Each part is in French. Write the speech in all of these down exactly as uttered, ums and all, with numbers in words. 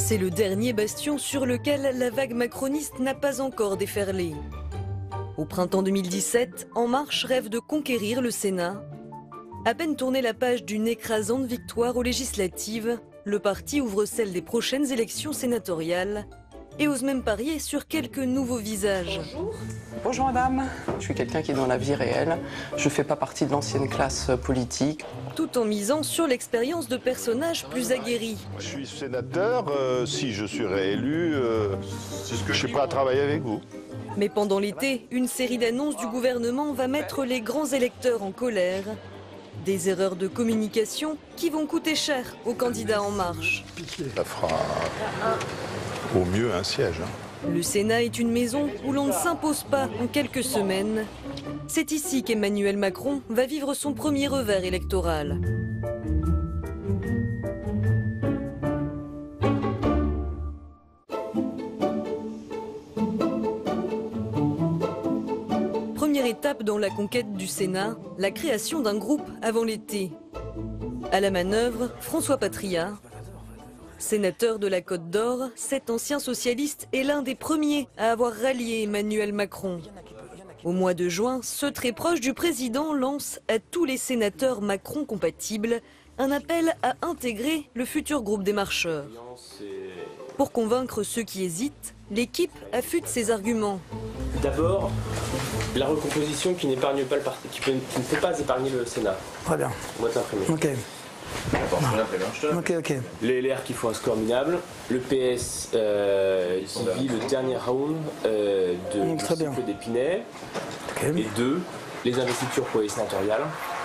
C'est le dernier bastion sur lequel la vague macroniste n'a pas encore déferlé. Au printemps deux mille dix-sept, En Marche rêve de conquérir le Sénat. À peine tourné la page d'une écrasante victoire aux législatives, le parti ouvre celle des prochaines élections sénatoriales et ose même parier sur quelques nouveaux visages. Bonjour. Bonjour madame, je suis quelqu'un qui est dans la vie réelle, je ne fais pas partie de l'ancienne classe politique. Tout en misant sur l'expérience de personnages plus aguerris. Je suis sénateur, euh, si je suis réélu, euh, je suis prêt à travailler avec vous. Mais pendant l'été, une série d'annonces du gouvernement va mettre les grands électeurs en colère. Des erreurs de communication qui vont coûter cher aux candidats En Marche. Ça fera au mieux un siège. Hein. Le Sénat est une maison où l'on ne s'impose pas en quelques semaines. C'est ici qu'Emmanuel Macron va vivre son premier revers électoral. Première étape dans la conquête du Sénat, la création d'un groupe avant l'été. À la manœuvre, François Patriat. Sénateur de la Côte d'Or, cet ancien socialiste est l'un des premiers à avoir rallié Emmanuel Macron. Au mois de juin, ce très proche du président lance à tous les sénateurs Macron compatibles un appel à intégrer le futur groupe des marcheurs. Pour convaincre ceux qui hésitent, l'équipe affûte ses arguments. D'abord, la recomposition qui n'épargne pas le parti, qui, peut, qui ne peut pas épargner le Sénat. Très bien. On va te l'imprimer. Ok. Ok, ok. Les L R qui font un score minable, le P S euh, qui vit le dernier round euh, de mmh, du cycle d'Épinay, okay. Et deux, les investitures pour les sénatoriales,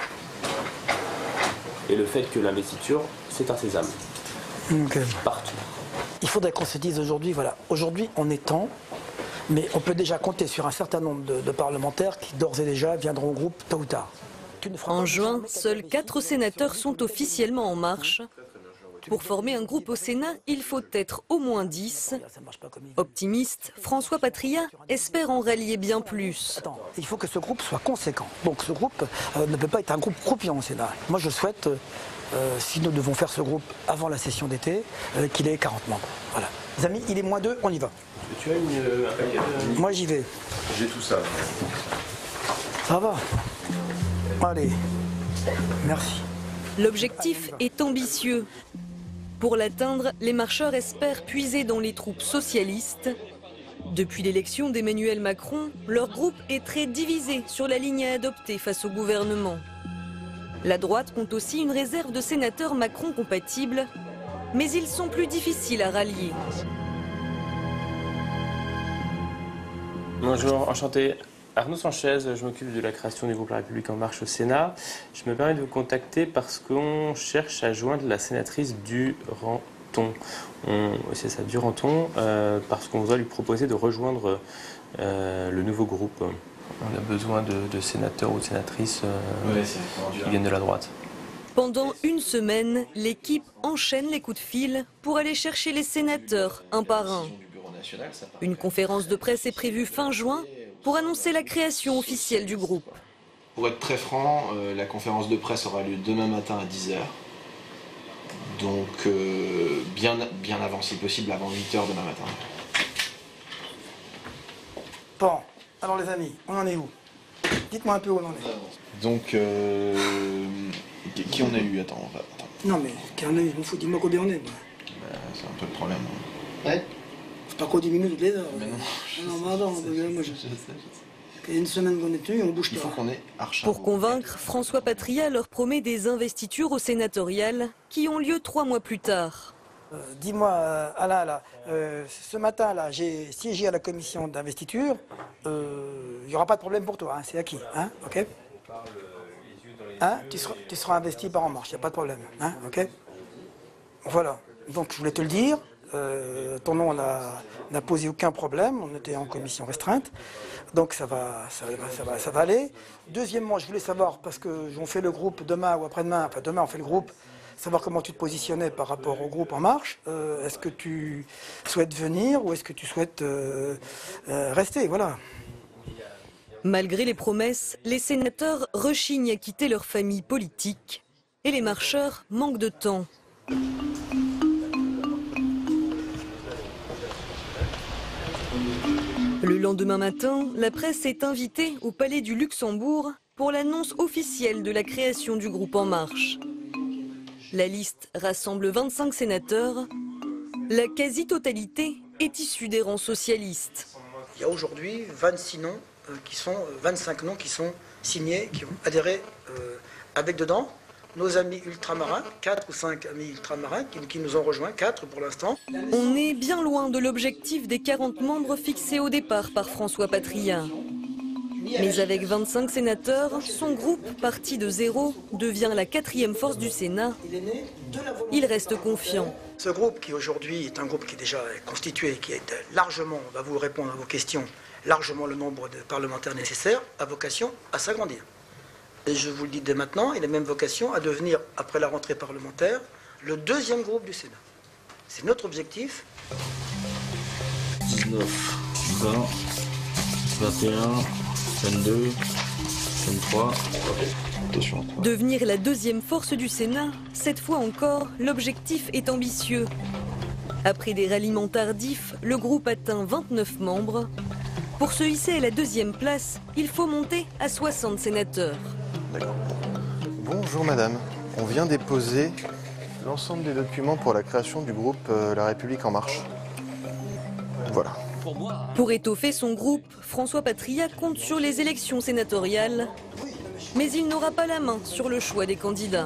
et le fait que l'investiture, c'est un sésame. Okay. Partout. Il faudrait qu'on se dise aujourd'hui, voilà, aujourd'hui on est temps, mais on peut déjà compter sur un certain nombre de, de parlementaires qui d'ores et déjà viendront au groupe tôt ou tard. En juin, seuls quatre sénateurs sont officiellement en marche. Pour former un groupe au Sénat, il faut être au moins dix. Optimiste, François Patriat espère en rallier bien plus. Attends, il faut que ce groupe soit conséquent. Donc ce groupe euh, ne peut pas être un groupe croupion au Sénat. Moi je souhaite, euh, si nous devons faire ce groupe avant la session d'été, euh, qu'il ait quarante membres. Voilà. Les amis, il est moins deux, on y va. Tu as une, euh, un paquet de... Moi j'y vais. J'ai tout ça. Ça va. Allez, merci. L'objectif est ambitieux. Pour l'atteindre, les marcheurs espèrent puiser dans les troupes socialistes. Depuis l'élection d'Emmanuel Macron, leur groupe est très divisé sur la ligne à adopter face au gouvernement. La droite compte aussi une réserve de sénateurs Macron compatibles, mais ils sont plus difficiles à rallier. Bonjour, enchanté. Arnaud Sanchez, je m'occupe de la création du groupe La République En Marche au Sénat. Je me permets de vous contacter parce qu'on cherche à joindre la sénatrice Duranton. C'est ça, Duranton, euh, parce qu'on va lui proposer de rejoindre euh, le nouveau groupe. On a besoin de, de sénateurs ou de sénatrices euh, ouais, qui viennent de la droite. Pendant une semaine, l'équipe enchaîne les coups de fil pour aller chercher les sénateurs un par un. Une conférence de presse est prévue fin juin pour annoncer la création officielle du groupe. Pour être très franc, euh, la conférence de presse aura lieu demain matin à dix heures. Donc euh, bien, bien avant, si possible, avant huit heures demain matin. Bon, alors les amis, on en est où? Dites-moi un peu où on en est. Donc, euh, qui on a eu? Attends, on va... Attends. Non mais, qui on a eu? Il faut dis-moi combien on est. Bah, c'est un peu le problème. Ouais. C'est pas qu'on diminue toutes les heures. Mais non, je non, mais attends, je sais, moi, je... je sais, je sais. Il y a une semaine qu'on est tenu, on bouge pas. Il faut qu'on ait archi. Pour convaincre, François Patriat leur promet des investitures au sénatorial qui ont lieu trois mois plus tard. Euh, Dis-moi, euh, Alain, là, euh, ce matin-là, j'ai siégé à la commission d'investiture. Il euh, n'y aura pas de problème pour toi, hein, c'est acquis, hein, ok? Hein, tu seras, tu seras investi par En Marche, il n'y a pas de problème, hein, ok? Voilà, donc je voulais te le dire. Euh, ton nom n'a posé aucun problème, on était en commission restreinte, donc ça va, ça, ça, va, ça va aller. Deuxièmement, je voulais savoir, parce qu'on fait le groupe demain ou après-demain, enfin demain on fait le groupe, savoir comment tu te positionnais par rapport au groupe En Marche. Euh, est-ce que tu souhaites venir ou est-ce que tu souhaites euh, euh, rester, voilà. Malgré les promesses, les sénateurs rechignent à quitter leur famille politique et les marcheurs manquent de temps. lendemain matin, la presse est invitée au Palais du Luxembourg pour l'annonce officielle de la création du groupe En Marche. La liste rassemble vingt-cinq sénateurs. La quasi-totalité est issue des rangs socialistes. Il y a aujourd'hui vingt-six noms, euh, qui sont, euh, vingt-cinq noms qui sont signés, qui ont adhéré euh, avec dedans nos amis ultramarins, quatre ou cinq amis ultramarins qui, qui nous ont rejoints, quatre pour l'instant. On est bien loin de l'objectif des quarante membres fixés au départ par François Patriat. Mais avec vingt-cinq sénateurs, son groupe, parti de zéro, devient la quatrième force du Sénat. Il reste confiant. Ce groupe qui aujourd'hui est un groupe qui est déjà constitué, qui est largement, on va vous répondre à vos questions, largement le nombre de parlementaires nécessaires, a vocation à s'agrandir. Et je vous le dis dès maintenant, il a même vocation à devenir, après la rentrée parlementaire, le deuxième groupe du Sénat. C'est notre objectif. dix-neuf, vingt, vingt et un, vingt-deux, vingt-trois. Attention. Devenir la deuxième force du Sénat, cette fois encore, l'objectif est ambitieux. Après des ralliements tardifs, le groupe atteint vingt-neuf membres. Pour se hisser à la deuxième place, il faut monter à soixante sénateurs. D'accord. Bonjour madame, on vient déposer l'ensemble des documents pour la création du groupe euh, La République En Marche. Voilà. Pour étoffer son groupe, François Patriat compte sur les élections sénatoriales, mais il n'aura pas la main sur le choix des candidats.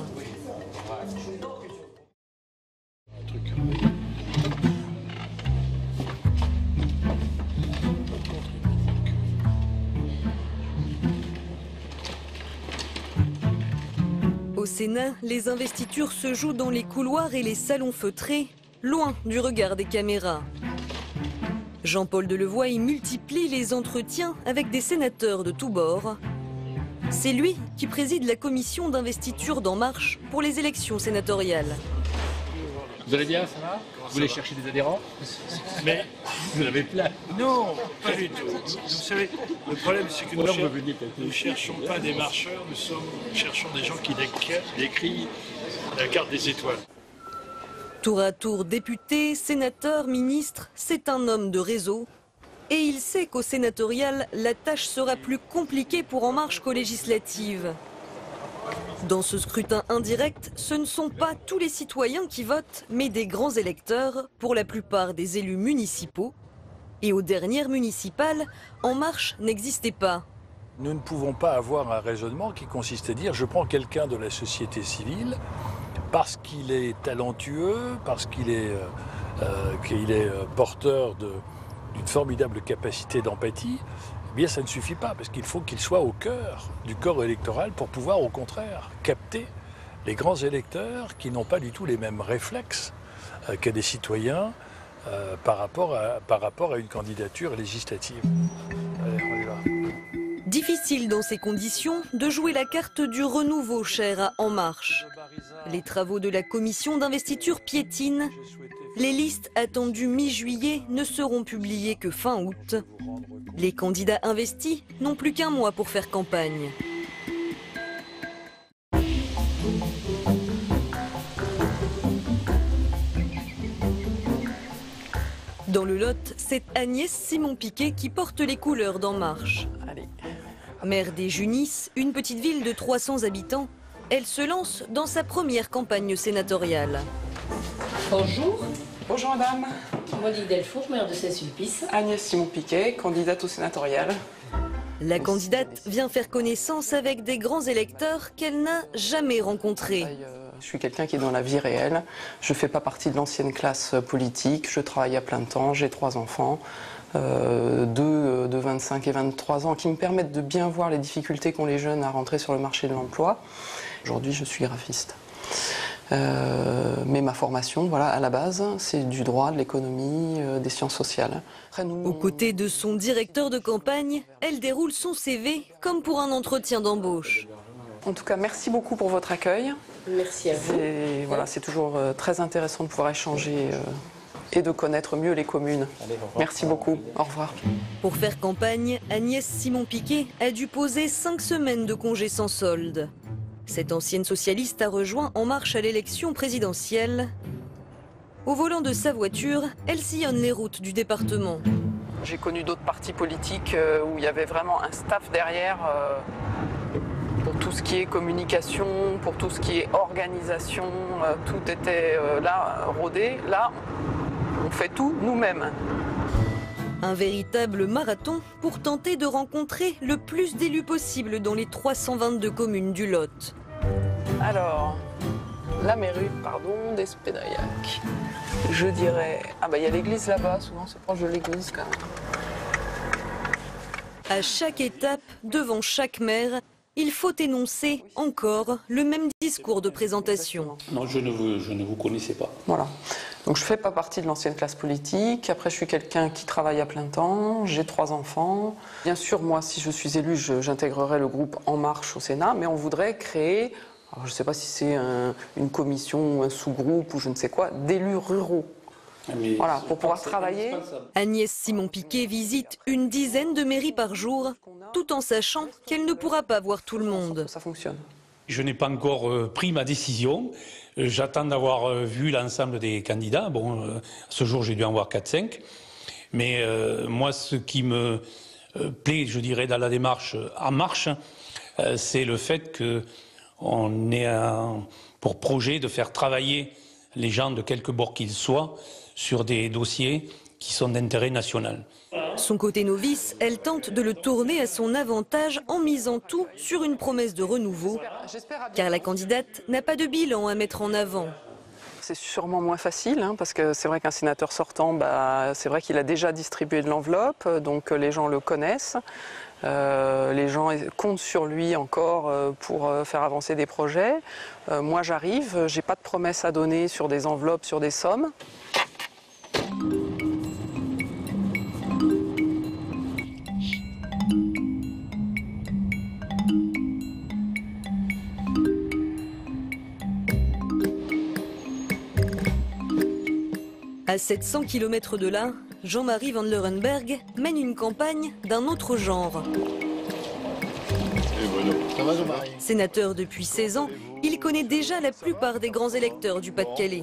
Au Sénat, les investitures se jouent dans les couloirs et les salons feutrés, loin du regard des caméras. Jean-Paul Delevoye y multiplie les entretiens avec des sénateurs de tous bords. C'est lui qui préside la commission d'investiture d'En Marche pour les élections sénatoriales. Vous allez bien, ça va? Vous voulez chercher des adhérents? Mais vous en avez plein. Non, pas du tout. Vous savez, le problème c'est que nous ne cherchons pas des marcheurs, nous, sommes, nous cherchons des gens qui décrient la carte des étoiles. Tour à tour député, sénateur, ministre, c'est un homme de réseau. Et il sait qu'au sénatorial, la tâche sera plus compliquée pour En Marche qu'aux législatives. Dans ce scrutin indirect, ce ne sont pas tous les citoyens qui votent, mais des grands électeurs, pour la plupart des élus municipaux. Et aux dernières municipales, En Marche n'existait pas. Nous ne pouvons pas avoir un raisonnement qui consiste à dire je prends quelqu'un de la société civile parce qu'il est talentueux, parce qu'il est, euh, euh, qu'il est porteur de, d'une formidable capacité d'empathie. Eh bien, ça ne suffit pas, parce qu'il faut qu'il soit au cœur du corps électoral pour pouvoir, au contraire, capter les grands électeurs qui n'ont pas du tout les mêmes réflexes euh, que des citoyens euh, par, rapport à, par rapport à une candidature législative. Allez, on y va. Difficile dans ces conditions de jouer la carte du renouveau cher à En Marche. Les travaux de la commission d'investiture piétinent. Les listes attendues mi-juillet ne seront publiées que fin août. Les candidats investis n'ont plus qu'un mois pour faire campagne. Dans le Lot, c'est Agnès Simon-Piquet qui porte les couleurs d'En Marche. Allez. Maire des Junis, une petite ville de trois cents habitants, elle se lance dans sa première campagne sénatoriale. Bonjour. Bonjour madame. Monique Delfour, maire de Saint-Sulpice. Agnès Simon-Piquet, candidate au sénatorial. La candidate vient faire connaissance avec des grands électeurs qu'elle n'a jamais rencontrés. Je suis quelqu'un qui est dans la vie réelle. Je ne fais pas partie de l'ancienne classe politique. Je travaille à plein temps. J'ai trois enfants, euh, deux de vingt-cinq et vingt-trois ans, qui me permettent de bien voir les difficultés qu'ont les jeunes à rentrer sur le marché de l'emploi. Aujourd'hui, je suis graphiste. Euh, mais ma formation, voilà, à la base, c'est du droit, de l'économie, euh, des sciences sociales. Après, nous, Aux côtés de son directeur de campagne, elle déroule son C V comme pour un entretien d'embauche. En tout cas, merci beaucoup pour votre accueil. Merci à vous. Et voilà, c'est toujours euh, très intéressant de pouvoir échanger euh, et de connaître mieux les communes. Merci beaucoup. Au revoir. Pour faire campagne, Agnès Simon-Piquet a dû poser cinq semaines de congé sans solde. Cette ancienne socialiste a rejoint En Marche à l'élection présidentielle. Au volant de sa voiture, elle sillonne les routes du département. J'ai connu d'autres partis politiques où il y avait vraiment un staff derrière pour tout ce qui est communication, pour tout ce qui est organisation, tout était là rodé. Là, on fait tout nous-mêmes. Un véritable marathon pour tenter de rencontrer le plus d'élus possible dans les trois cent vingt-deux communes du Lot. Alors, la mairie, pardon, d'Espédaillac. Je dirais... Ah bah il y a l'église là-bas, souvent c'est proche de l'église quand même. À chaque étape, devant chaque maire, il faut énoncer encore le même discours de présentation. Non, je ne vous, je ne vous connaissais pas. Voilà. Donc je ne fais pas partie de l'ancienne classe politique. Après, je suis quelqu'un qui travaille à plein temps. J'ai trois enfants. Bien sûr, moi, si je suis élue, j'intégrerai le groupe En Marche au Sénat. Mais on voudrait créer, alors je ne sais pas si c'est un, une commission, un sous-groupe ou je ne sais quoi, d'élus ruraux. Mais voilà, pour pouvoir travailler. Agnès Simon-Piquet visite une dizaine de mairies par jour, tout en sachant qu'elle ne pourra pas voir tout le monde. Ça fonctionne. Je n'ai pas encore euh, pris ma décision. Euh, J'attends d'avoir euh, vu l'ensemble des candidats. Bon, euh, ce jour, j'ai dû en voir quatre cinq. Mais euh, moi, ce qui me euh, plaît, je dirais, dans la démarche En Marche, euh, c'est le fait qu'on ait un, pour projet de faire travailler les gens de quelque bord qu'ils soient sur des dossiers qui sont d'intérêt national. Son côté novice, elle tente de le tourner à son avantage en misant tout sur une promesse de renouveau, car la candidate n'a pas de bilan à mettre en avant. C'est sûrement moins facile, hein, parce que c'est vrai qu'un sénateur sortant, bah, c'est vrai qu'il a déjà distribué de l'enveloppe, donc les gens le connaissent. Euh, les gens comptent sur lui encore euh, pour euh, faire avancer des projets. Euh, moi j'arrive, j'ai pas de promesses à donner sur des enveloppes, sur des sommes. À sept cents kilomètres de là, Jean-Marie Van Leurenberg mène une campagne d'un autre genre. Sénateur depuis seize ans, il connaît déjà la plupart des grands électeurs du Pas-de-Calais.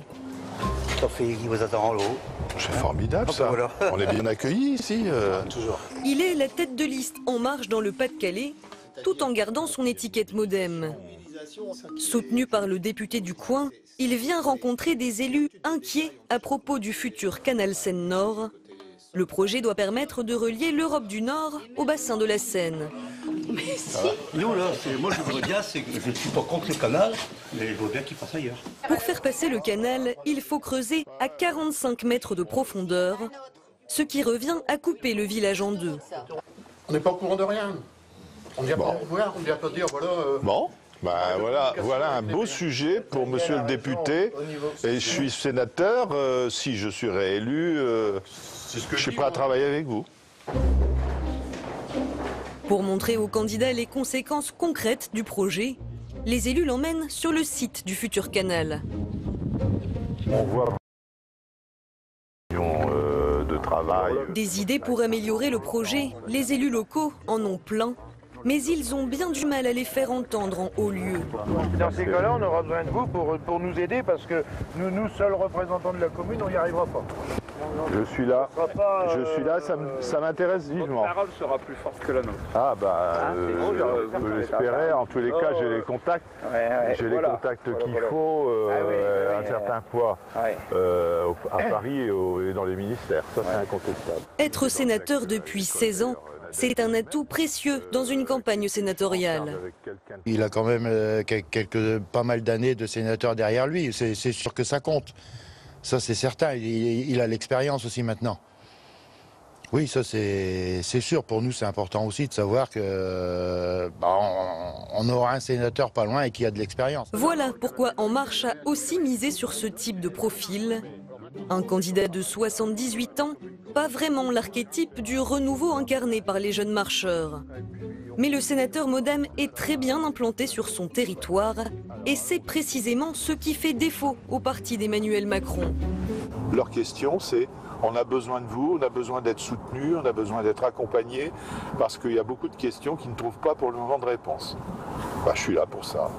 C'est formidable ça. On est bien accueillis ici. Euh... Toujours. Il est la tête de liste En Marche dans le Pas-de-Calais, tout en gardant son étiquette MoDem. Soutenu par le député du coin, il vient rencontrer des élus inquiets à propos du futur canal Seine-Nord. Le projet doit permettre de relier l'Europe du Nord au bassin de la Seine. Mais si. Nous, là, moi je voudrais bien, c'est que je ne suis pas contre le canal, mais je veux bien qu'il passe ailleurs. Pour faire passer le canal, il faut creuser à quarante-cinq mètres de profondeur, ce qui revient à couper le village en deux. On n'est pas au courant de rien. On vient bon. pas voir, on vient pas dire, voilà... Euh... Bon. Ben voilà, voilà un beau sujet pour monsieur le député. Et je suis sénateur. Euh, si je suis réélu, euh, je suis prêt à travailler avec vous. Pour montrer aux candidats les conséquences concrètes du projet, les élus l'emmènent sur le site du futur canal. On voit euh, de travail. Des idées pour améliorer le projet, les élus locaux en ont plein. Mais ils ont bien du mal à les faire entendre en haut lieu. Dans ces cas-là, on aura besoin de vous pour, pour nous aider parce que nous, nous seuls représentants de la commune, on n'y arrivera pas. Je suis là. Pas, je suis là, ça, ça m'intéresse vivement. La parole sera plus forte que la nôtre. Ah bah, ah, euh, on peut l'espérer. En tous les cas, j'ai les contacts. Ouais, ouais, j'ai voilà. les contacts qu'il faut, euh, ah, oui, oui, un oui, certain oui. poids ouais. euh, à Paris et, au, et dans les ministères. Ça, ouais. c'est incontestable. Être sénateur depuis seize ans, c'est un atout précieux dans une campagne sénatoriale. Il a quand même euh, quelques, pas mal d'années de sénateur derrière lui, c'est sûr que ça compte. Ça c'est certain, il, il a l'expérience aussi maintenant. Oui, ça c'est sûr, pour nous c'est important aussi de savoir que bah, on, on aura un sénateur pas loin et qui a de l'expérience. Voilà pourquoi En Marche a aussi misé sur ce type de profil. Un candidat de soixante-dix-huit ans, pas vraiment l'archétype du renouveau incarné par les jeunes marcheurs. Mais le sénateur MoDem est très bien implanté sur son territoire et c'est précisément ce qui fait défaut au parti d'Emmanuel Macron. Leur question c'est, on a besoin de vous, on a besoin d'être soutenu, on a besoin d'être accompagné parce qu'il y a beaucoup de questions qui ne trouvent pas pour le moment de réponse. Bah, je suis là pour ça.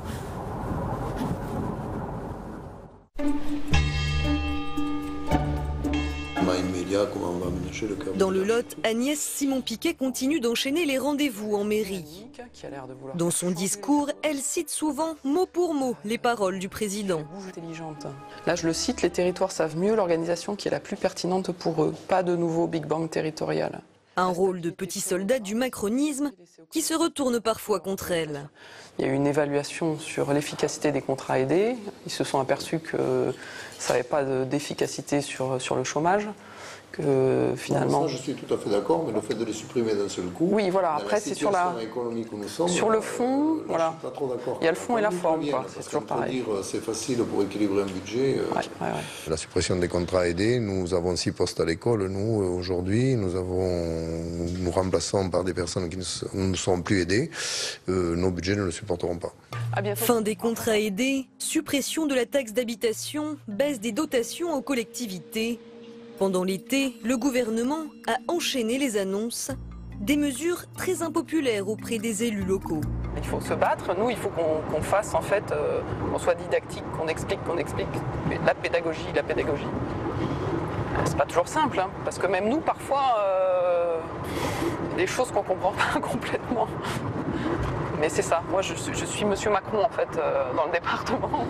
Ma partenariat, comment on va aménager le cœur. Dans le Lot, Agnès Simon-Piquet continue d'enchaîner les rendez-vous en mairie. Dans son discours, elle cite souvent mot pour mot les paroles du président. Intelligente. Là, je le cite, les territoires savent mieux l'organisation qui est la plus pertinente pour eux. Pas de nouveau Big Bang territorial. Un rôle de petit soldat du macronisme qui se retourne parfois contre elle. Il y a eu une évaluation sur l'efficacité des contrats aidés. Ils se sont aperçus que ça n'avait pas d'efficacité sur, sur le chômage. Que finalement... Non, ça, je suis tout à fait d'accord, mais le fait de les supprimer d'un seul coup... Oui, voilà, après c'est sur la... économique où nous sommes, sur le fond, euh, voilà. Je suis pas trop d'accord. Il y a le fond et la forme, quoi. C'est toujours pareil. C'est facile pour équilibrer un budget. Euh... Ouais, ouais, ouais. La suppression des contrats aidés, nous avons six postes à l'école, nous, aujourd'hui. Nous avons... nous remplaçons par des personnes qui ne, ne sont plus aidées. Euh, nos budgets ne le supporteront pas. Fin des contrats aidés, suppression de la taxe d'habitation, baisse des dotations aux collectivités. Pendant l'été, le gouvernement a enchaîné les annonces, des mesures très impopulaires auprès des élus locaux. Il faut se battre, nous il faut qu'on qu'on fasse en fait, euh, qu'on soit didactique, qu'on explique, qu'on explique la pédagogie, la pédagogie. C'est pas toujours simple, hein, parce que même nous parfois, euh, il y a des choses qu'on comprend pas complètement. Mais c'est ça, moi je suis, je suis Monsieur Macron en fait euh, dans le département.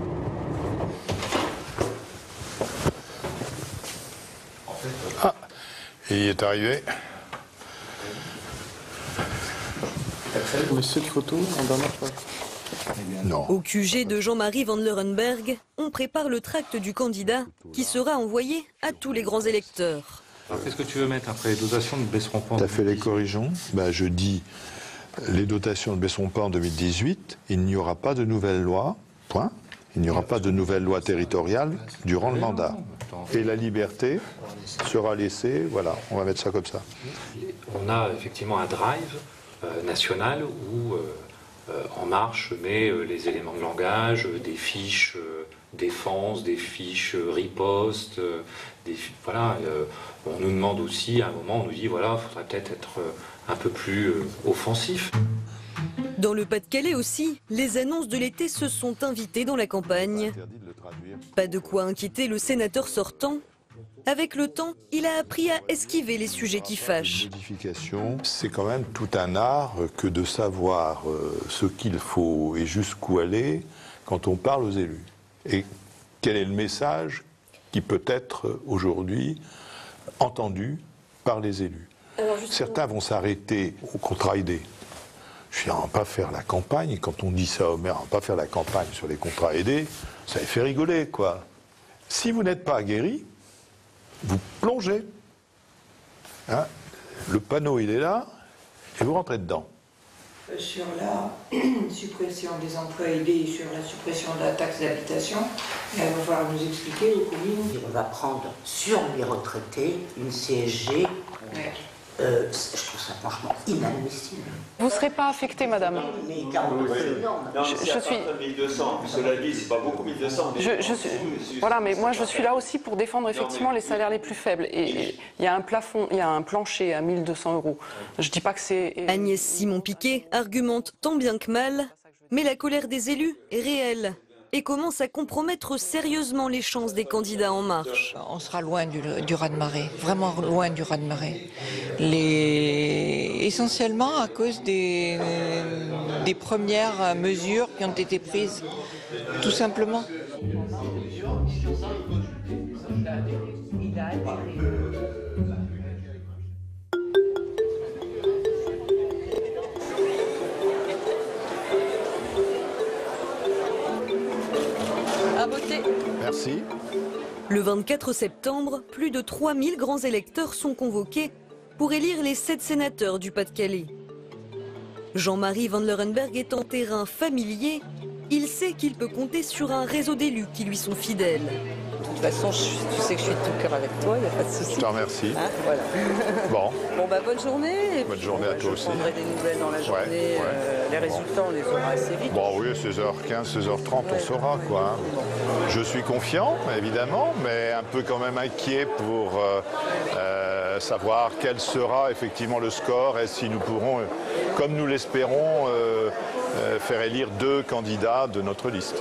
Ah, il est arrivé. Monsieur Croteau, en dernière fois. Non. Au Q G de Jean-Marie Van Leurenberg, on prépare le tract du candidat qui sera envoyé à tous les grands électeurs. Qu'est-ce que tu veux mettre après? Les dotations ne baisseront pas. Tu as fait les corrigeons. Ben, je dis, les dotations ne baisseront pas en deux mille dix-huit. Il n'y aura pas de nouvelle loi. Point. Il n'y aura pas de nouvelle loi territoriale durant le mandat. Et la liberté sera laissée, voilà, on va mettre ça comme ça. On a effectivement un drive euh, national où euh, euh, En Marche met euh, les éléments de langage, euh, des fiches euh, défense, des fiches euh, riposte, euh, des, voilà, euh, on nous demande aussi, à un moment, on nous dit, voilà, il faudrait peut-être être euh, un peu plus euh, offensif. Dans le Pas-de-Calais aussi, les annonces de l'été se sont invitées dans la campagne. Pas de quoi inquiéter le sénateur sortant. Avec le temps, il a appris à esquiver les sujets qui fâchent. C'est quand même tout un art que de savoir ce qu'il faut et jusqu'où aller quand on parle aux élus. Et quel est le message qui peut être aujourd'hui entendu par les élus. Certains vont s'arrêter au contrat aidé. Je ne vais pas faire la campagne. Quand on dit ça au maire, on ne va pas faire la campagne sur les contrats aidés, ça les fait rigoler, quoi. Si vous n'êtes pas aguerri, vous plongez. Hein, le panneau, il est là, et vous rentrez dedans. Sur la suppression des emplois aidés et sur la suppression de la taxe d'habitation, il va falloir nous expliquer aux communes. On va prendre sur les retraités une C S G. Ouais. Euh, je trouve ça franchement inadmissible. Vous ne serez pas affectée, madame. Mais quarante, c'est énorme. Non, je, je suis. mille deux cents, cela dit, c'est pas beaucoup mille deux cents. Je, je suis. Voilà, mais moi je suis là aussi pour défendre effectivement les salaires les plus faibles. Et il y a un plafond, il y a un plancher à mille deux cents euros. Je dis pas que c'est. Agnès Simon-Piquet argumente tant bien que mal, mais la colère des élus est réelle et commence à compromettre sérieusement les chances des candidats En Marche. On sera loin du, du raz-de-marée, vraiment loin du raz-de-marée. Les... Essentiellement à cause des, des premières mesures qui ont été prises, tout simplement. À voter. Merci. Le vingt-quatre septembre, plus de trois mille grands électeurs sont convoqués pour élire les sept sénateurs du Pas-de-Calais. Jean-Marie Van Leurenberg est en terrain familier. Il sait qu'il peut compter sur un réseau d'élus qui lui sont fidèles. De toute façon, je, tu sais que je suis de tout cœur avec toi, il n'y a pas de souci. Je te remercie. Hein, voilà. Bon. Bon, bah, bonne journée. Bonne journée à toi aussi. Je prendrai des nouvelles dans la journée. Ouais, ouais. Euh, les résultats, on les aura assez vite. Bon, oui, seize heures quinze, seize heures trente, ouais, on saura, quoi. Hein. Je suis confiant, évidemment, mais un peu quand même inquiet pour euh, euh, savoir quel sera effectivement le score et si nous pourrons, euh, comme nous l'espérons, euh, euh, faire élire deux candidats de notre liste.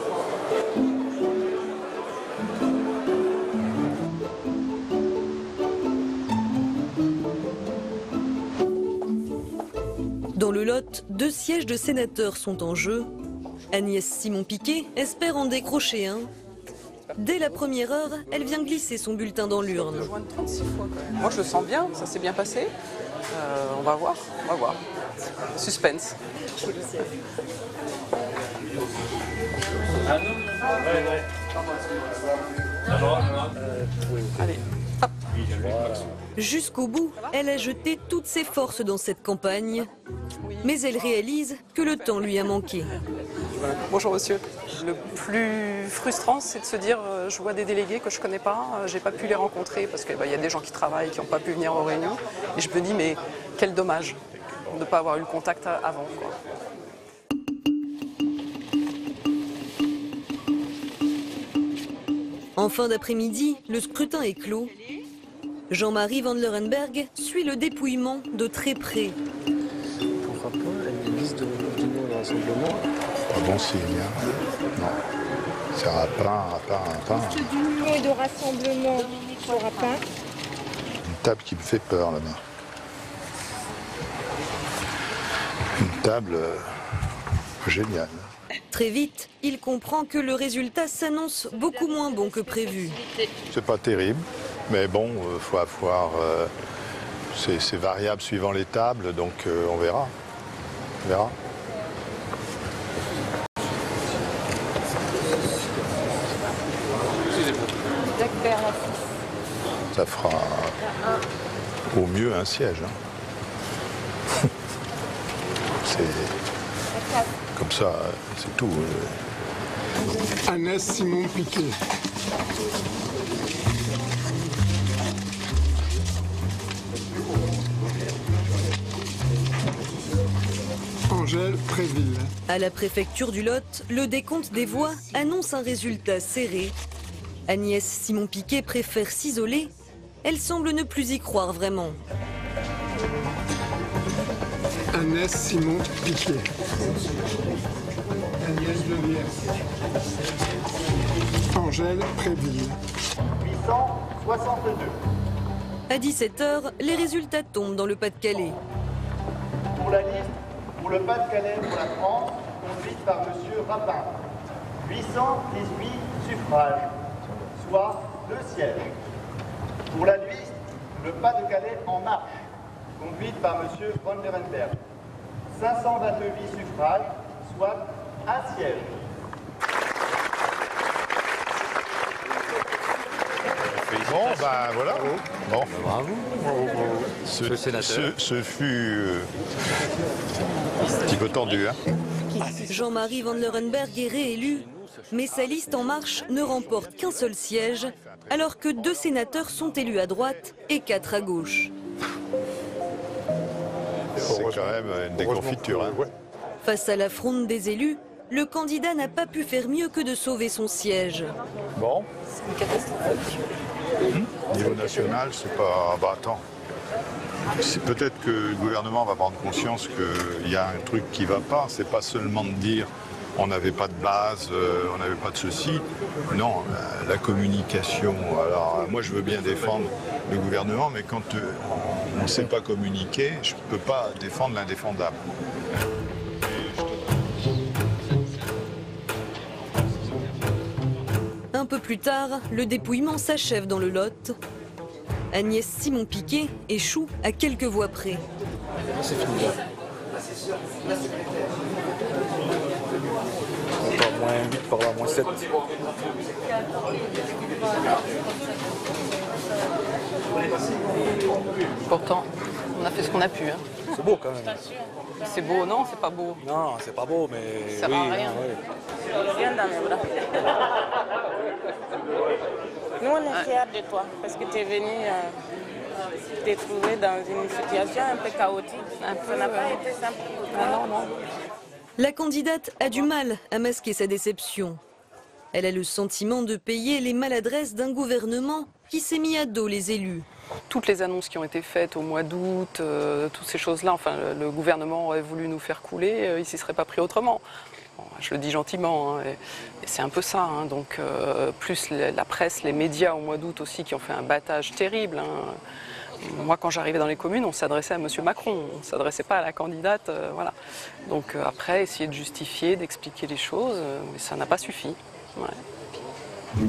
le Lot, deux sièges de sénateurs sont en jeu. Agnès Simon-Piquet espère en décrocher un. Dès la première heure, elle vient glisser son bulletin dans l'urne. Moi je le sens bien, ça s'est bien passé. Euh, on va voir, on va voir. Suspense. Allez, hop. Jusqu'au bout, elle a jeté toutes ses forces dans cette campagne, mais elle réalise que le temps lui a manqué. Bonjour monsieur. Le plus frustrant, c'est de se dire euh, je vois des délégués que je ne connais pas, euh, j'ai pas pu les rencontrer parce qu'il bah, y a des gens qui travaillent, qui n'ont pas pu venir aux réunions. Et je me dis mais quel dommage de ne pas avoir eu le contact avant, quoi. En fin d'après-midi, le scrutin est clos. Jean-Marie Van Lerenberg suit le dépouillement de très près. Pourquoi pas une liste de d'union de rassemblement? Pas bon signe, hein. Non. C'est Rapin, Rapin, Rapin. Liste d'union et de rassemblement sur Rapin. Une table qui me fait peur là-bas. Une table euh, géniale. Très vite, il comprend que le résultat s'annonce beaucoup moins bon que prévu. C'est pas terrible, mais bon, il euh, faut avoir. Euh, c'est variable suivant les tables, donc euh, on verra. On verra. Ça fera au mieux un siège. Hein. C'est comme ça, c'est tout. Agnès Simon-Piquet. Angèle Préville. À la préfecture du Lot, le décompte des voix annonce un résultat serré. Agnès Simon-Piquet préfère s'isoler. Elle semble ne plus y croire vraiment. Agnès Simon-Piquet. Agnès Levier. Angèle Préville. huit cent soixante-deux. À dix-sept heures, les résultats tombent dans le Pas-de-Calais. Pour la liste, pour le Pas-de-Calais, pour la France, conduite par M. Rapin. huit cent dix-huit suffrages, soit deux sièges. Pour la liste, le Pas-de-Calais en marche, conduite par M. Van Lerenberg. cinq cent vingt-huit suffrages, soit un siège. Bon, ben voilà. Bon. Bravo. Ce, ce, ce fut euh, un petit peu tendu. Hein. Jean-Marie Van Lerenberg est réélu, mais sa liste En Marche ne remporte qu'un seul siège, alors que deux sénateurs sont élus à droite et quatre à gauche. C'est quand même une déconfiture. Hein. Face à la fronde des élus, le candidat n'a pas pu faire mieux que de sauver son siège. Bon. C'est une catastrophe. Mmh. Niveau national, c'est pas... Bah attends. C'est peut-être que le gouvernement va prendre conscience qu'il y a un truc qui va pas. C'est pas seulement de dire on n'avait pas de base, euh, on n'avait pas de ceci. Non, la, la communication. Alors moi je veux bien défendre le gouvernement, mais quand euh, on ne sait pas communiquer, je ne peux pas défendre l'indéfendable. Un peu plus tard, le dépouillement s'achève dans le Lot. Agnès Simon-Piquet échoue à quelques voix près. C'est fini. Encore moins huit par là, moins sept. Pourtant, on a fait ce qu'on a pu. Hein. C'est beau quand même. C'est beau, non? C'est pas beau. Non, c'est pas beau, mais. Ça oui, sert à rien. Non, oui. Viens dans mes bras. Nous, on est fiers de toi parce que tu es venu euh, te trouver dans une situation un peu chaotique. Un peu, ça n'a pas été simple. Ah non, non. La candidate a du mal à masquer sa déception. Elle a le sentiment de payer les maladresses d'un gouvernement qui s'est mis à dos les élus. Toutes les annonces qui ont été faites au mois d'août, euh, toutes ces choses-là, enfin, le, le gouvernement aurait voulu nous faire couler, euh, il ne s'y serait pas pris autrement. Bon, je le dis gentiment, hein, et, et c'est un peu ça. Hein, donc, euh, plus la, la presse, les médias au mois d'août aussi qui ont fait un battage terrible. Hein. Moi, quand j'arrivais dans les communes, on s'adressait à M. Macron, on ne s'adressait pas à la candidate. Euh, voilà. Donc euh, après, essayer de justifier, d'expliquer les choses, euh, mais ça n'a pas suffi. Ouais.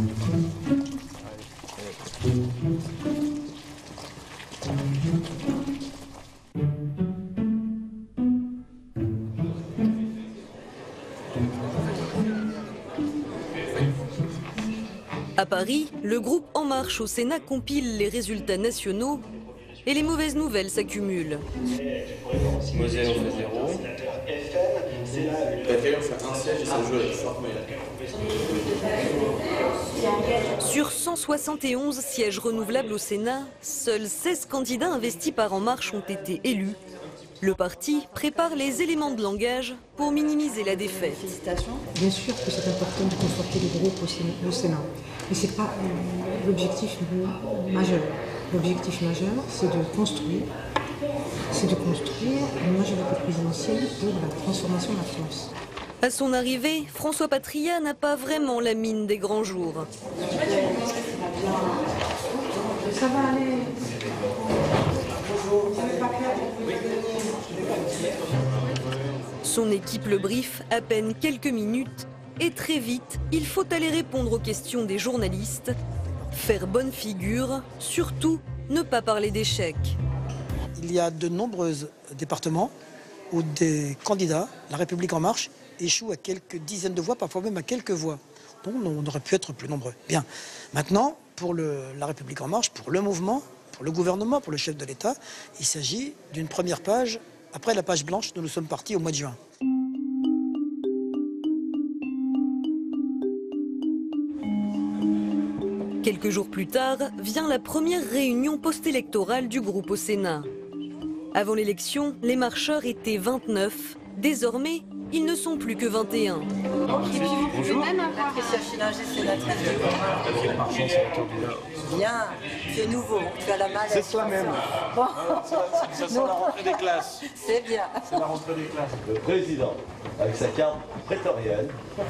À Paris, le groupe En Marche au Sénat compile les résultats nationaux et les mauvaises nouvelles s'accumulent. Moselle, on fait zéro. Préfet, on fait un siège et ça joue avec forte moyenne. Sur cent soixante et onze sièges renouvelables au Sénat, seuls seize candidats investis par En Marche ont été élus. Le parti prépare les éléments de langage pour minimiser la défaite. Félicitations. Bien sûr que c'est important de conforter les groupes au Sénat, mais ce n'est pas l'objectif majeur. L'objectif majeur, c'est de construire, c'est de construire une majorité présidentielle pour la transformation de la France. À son arrivée, François Patriat n'a pas vraiment la mine des grands jours. Ça va aller. Son équipe le briefe à peine quelques minutes et très vite, il faut aller répondre aux questions des journalistes, faire bonne figure, surtout ne pas parler d'échecs. Il y a de nombreux départements où des candidats, La République En Marche, échouent à quelques dizaines de voix, parfois même à quelques voix. Donc on aurait pu être plus nombreux. Bien. Maintenant, pour le, La République En Marche, pour le mouvement, pour le gouvernement, pour le chef de l'État, il s'agit d'une première page après la page blanche dont nous sommes partis au mois de juin. Quelques jours plus tard, vient la première réunion post-électorale du groupe au Sénat. Avant l'élection, les marcheurs étaient vingt-neuf. Désormais, ils ne sont plus que vingt et un. Bonjour. Patricia Schillinger, sénatrice du Bien, tu es nouveau, tu as la malle. C'est cela même. Bon. Ça sent la rentrée des classes. C'est bien. C'est la rentrée des classes. Le président, avec sa carte prétorienne.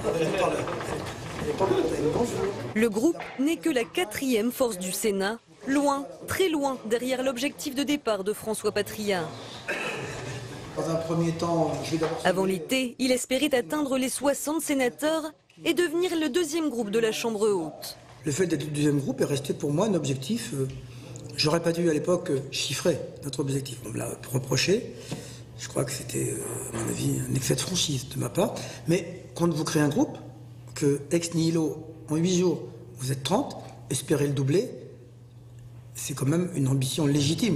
Le groupe n'est que la quatrième force du Sénat, loin, très loin derrière l'objectif de départ de François Patriat. Dans un premier temps, je vais d'abord... Avant l'été, il espérait atteindre les soixante sénateurs et devenir le deuxième groupe de la Chambre haute. Le fait d'être le deuxième groupe est resté pour moi un objectif. Euh, J'aurais pas dû à l'époque chiffrer notre objectif. On me l'a reproché. Je crois que c'était, euh, à mon avis, un excès de franchise de ma part. Mais quand vous créez un groupe, que ex nihilo, en huit jours, vous êtes trente, espérer le doubler, c'est quand même une ambition légitime.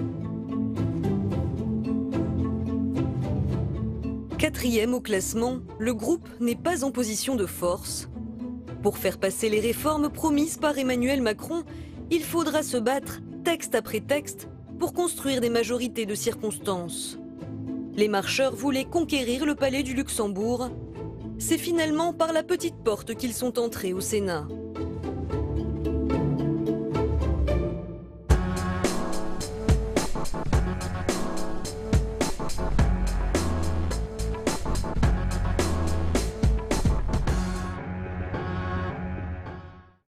Quatrième au classement, le groupe n'est pas en position de force. Pour faire passer les réformes promises par Emmanuel Macron, il faudra se battre, texte après texte, pour construire des majorités de circonstances. Les marcheurs voulaient conquérir le palais du Luxembourg. C'est finalement par la petite porte qu'ils sont entrés au Sénat.